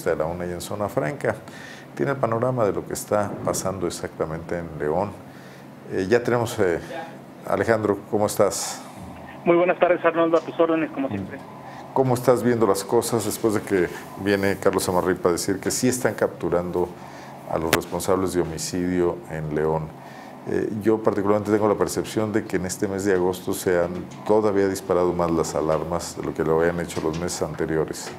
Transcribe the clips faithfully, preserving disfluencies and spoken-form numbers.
Revista de la UNA y en Zona Franca. Tiene el panorama de lo que está pasando exactamente en León. Eh, ya tenemos, eh, Alejandro, ¿cómo estás? Muy buenas tardes, Arnoldo, a tus órdenes, como siempre. ¿Cómo estás viendo las cosas después de que viene Carlos Amarripa a decir que sí están capturando a los responsables de homicidio en León? Eh, yo particularmente tengo la percepción de que en este mes de agosto se han todavía disparado más las alarmas de lo que lo habían hecho los meses anteriores.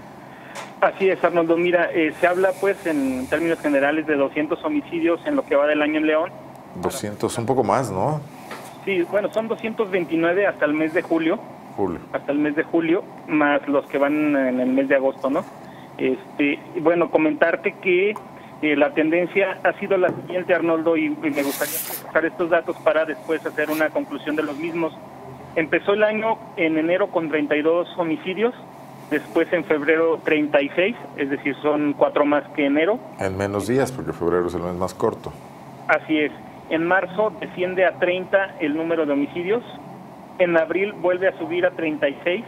Así es, Arnoldo. Mira, eh, se habla pues en términos generales de doscientos homicidios en lo que va del año en León. doscientos, un poco más, ¿no? Sí, bueno, son doscientos veintinueve hasta el mes de julio. Julio. Hasta el mes de julio, más los que van en el mes de agosto, ¿no? Este, bueno, comentarte que eh, la tendencia ha sido la siguiente, Arnoldo, y, y me gustaría usar estos datos para después hacer una conclusión de los mismos. Empezó el año en enero con treinta y dos homicidios, después en febrero treinta y seis, es decir, son cuatro más que enero. En menos días, porque febrero es el mes más corto. Así es. En marzo desciende a treinta el número de homicidios. En abril vuelve a subir a treinta y seis.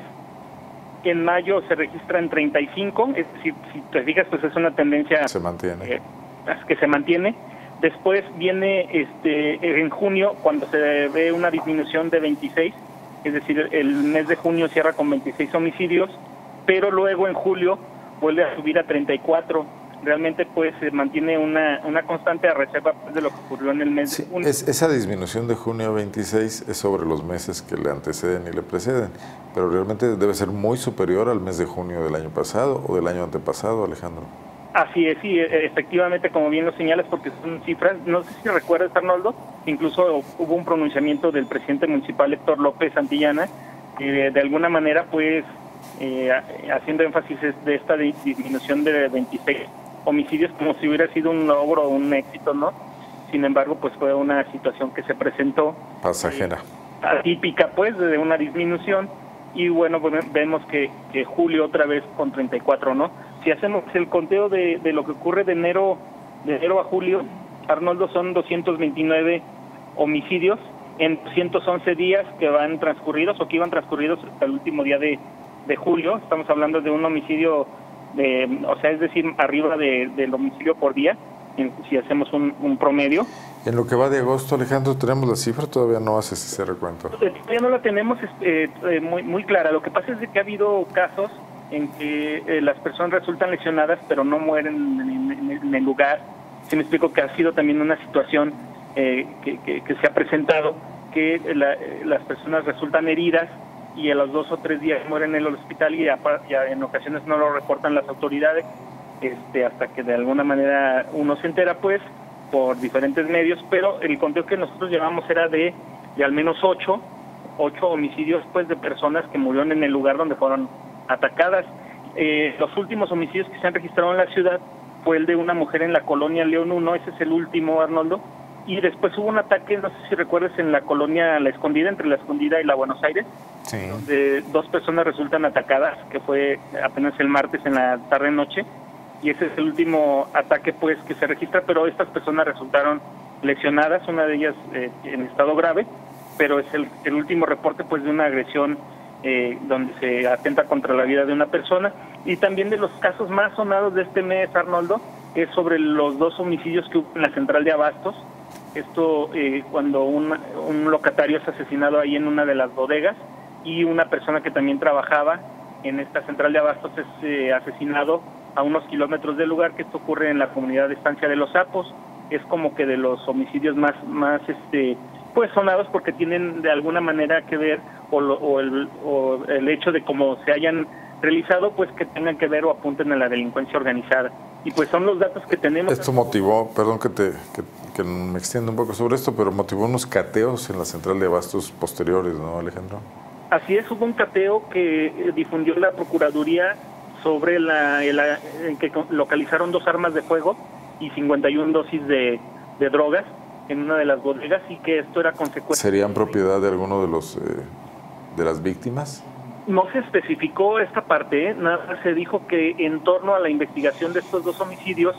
En mayo se registra en treinta y cinco. Es decir, si te fijas, pues es una tendencia se mantiene. Eh, que se mantiene. Después viene este en junio, cuando se ve una disminución de veintiséis. Es decir, el mes de junio cierra con veintiséis homicidios. Pero luego en julio vuelve a subir a treinta y cuatro. Realmente pues se mantiene una, una constante a reserva pues, de lo que ocurrió en el mes sí, de junio. Es, esa disminución de junio veintiséis es sobre los meses que le anteceden y le preceden, pero realmente debe ser muy superior al mes de junio del año pasado o del año antepasado, Alejandro. Así es, sí, efectivamente, como bien lo señalas, porque son cifras, no sé si recuerdas, Arnoldo, incluso hubo un pronunciamiento del presidente municipal Héctor López Santillana, que de alguna manera pues eh, haciendo énfasis de esta disminución de veintiséis homicidios como si hubiera sido un logro o un éxito, ¿no? Sin embargo, pues fue una situación que se presentó pasajera, eh, atípica, pues, de una disminución, y bueno, pues, vemos que, que julio otra vez con treinta y cuatro, ¿no? Si hacemos el conteo de, de lo que ocurre de enero, de enero a julio, Arnoldo, son doscientos veintinueve homicidios en ciento once días que van transcurridos o que iban transcurridos hasta el último día de, de julio. Estamos hablando de un homicidio de, o sea, es decir, arriba de, del homicidio por día, en, si hacemos un, un promedio. En lo que va de agosto, Alejandro, ¿tenemos la cifra? Todavía no haces ese recuento. Todavía no la tenemos eh, eh, muy, muy clara. Lo que pasa es de que ha habido casos en que eh, las personas resultan lesionadas, pero no mueren en, en, en el lugar. Si me explico, que ha sido también una situación eh, que, que, que se ha presentado, que la, las personas resultan heridas y a los dos o tres días mueren en el hospital y, a, y a, en ocasiones no lo reportan las autoridades, este, hasta que de alguna manera uno se entera, pues, por diferentes medios, pero el conteo que nosotros llevamos era de, de al menos ocho, ocho homicidios, pues, de personas que murieron en el lugar donde fueron atacadas. Eh, los últimos homicidios que se han registrado en la ciudad fue el de una mujer en la colonia León uno, ese es el último, Arnoldo, y después hubo un ataque, no sé si recuerdas, en la colonia La Escondida, entre La Escondida y la Buenos Aires, sí, donde dos personas resultan atacadas, que fue apenas el martes en la tarde-noche, y ese es el último ataque pues que se registra, pero estas personas resultaron lesionadas, una de ellas eh, en estado grave, pero es el, el último reporte pues de una agresión eh, donde se atenta contra la vida de una persona. Y también de los casos más sonados de este mes, Arnoldo, es sobre los dos homicidios que hubo en la central de Abastos. Esto eh, cuando un, un locatario es asesinado ahí en una de las bodegas y una persona que también trabajaba en esta central de Abastos es eh, asesinado a unos kilómetros del lugar, que esto ocurre en la comunidad de Estancia de los Sapos. Es como que de los homicidios más, más este, pues sonados, porque tienen de alguna manera que ver, o, lo, o, el, o el hecho de cómo se hayan realizado, pues que tengan que ver o apunten a la delincuencia organizada. Y pues son los datos que tenemos. Esto motivó, perdón que te que, que me extienda un poco sobre esto, pero motivó unos cateos en la central de Abastos posteriores, ¿no, Alejandro? Así es, hubo un cateo que difundió la Procuraduría sobre la, la en que localizaron dos armas de fuego y cincuenta y una dosis de, de drogas en una de las bodegas, y que esto era consecuencia. ¿Serían propiedad de alguno de los eh, de las víctimas? No se especificó esta parte, ¿eh? Nada más se dijo que en torno a la investigación de estos dos homicidios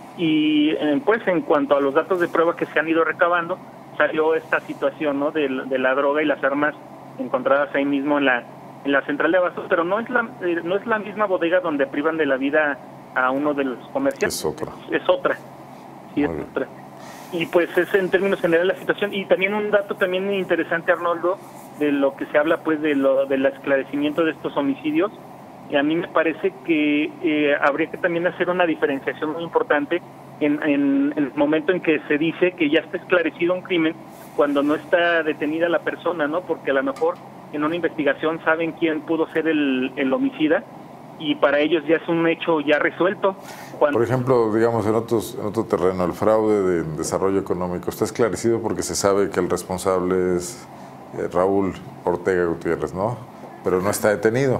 y eh, pues en cuanto a los datos de prueba que se han ido recabando, salió esta situación, ¿no?, de, de la droga y las armas encontradas ahí mismo en la en la central de Abastos, pero no es la eh, no es la misma bodega donde privan de la vida a uno de los comerciantes. Es otra. Es, es otra. Sí, es otra. Y pues es en términos generales la situación. Y también un dato también interesante, Arnoldo, de lo que se habla pues de lo del esclarecimiento de estos homicidios. Y a mí me parece que eh, habría que también hacer una diferenciación muy importante en, en, en el momento en que se dice que ya está esclarecido un crimen cuando no está detenida la persona, ¿no? Porque a lo mejor en una investigación saben quién pudo ser el, el homicida y para ellos ya es un hecho ya resuelto. Cuando... Por ejemplo, digamos, en, otros, en otro terreno, el fraude de desarrollo económico está esclarecido porque se sabe que el responsable es eh, Raúl Ortega Gutiérrez, ¿no? Pero no está detenido.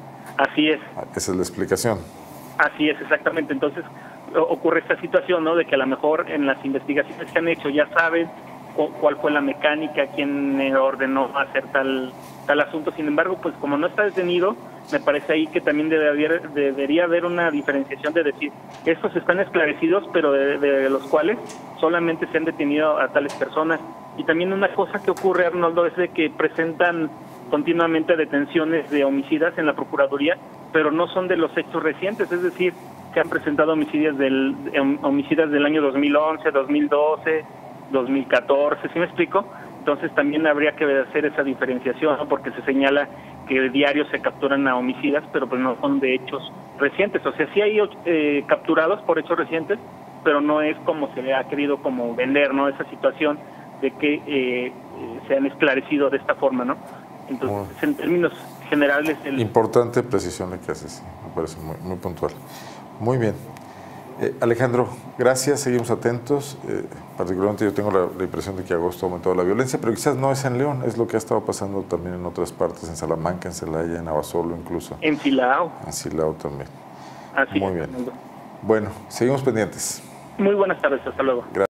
Así es. Esa es la explicación. Así es, exactamente. Entonces ocurre esta situación, ¿no? De que a lo mejor en las investigaciones que han hecho ya saben cuál fue la mecánica, quién ordenó hacer tal tal asunto. Sin embargo, pues como no está detenido, me parece ahí que también debe haber, debería haber una diferenciación de decir, estos están esclarecidos, pero de, de los cuales solamente se han detenido a tales personas. Y también una cosa que ocurre, Arnoldo, es de que presentan continuamente detenciones de homicidas en la Procuraduría, pero no son de los hechos recientes, es decir, se han presentado homicidios del, homicidas del año dos mil once, dos mil doce, dos mil catorce, ¿sí me explico? Entonces también habría que hacer esa diferenciación, ¿no? Porque se señala que diarios se capturan a homicidas, pero pues no son de hechos recientes, o sea, sí hay eh, capturados por hechos recientes, pero no es como se le ha querido como vender, ¿no? Esa situación de que eh, se han esclarecido de esta forma, ¿no? Entonces, bueno, en términos generales... El... Importante precisión la que haces, sí, me parece muy, muy puntual. Muy bien. Eh, Alejandro, gracias, seguimos atentos. Eh, particularmente yo tengo la, la impresión de que agosto ha aumentado la violencia, pero quizás no es en León, es lo que ha estado pasando también en otras partes, en Salamanca, en Celaya, en Abasolo incluso. En Silao. En Silao también. Así Muy bien. Bueno, seguimos pendientes. Muy buenas tardes, hasta luego. Gracias.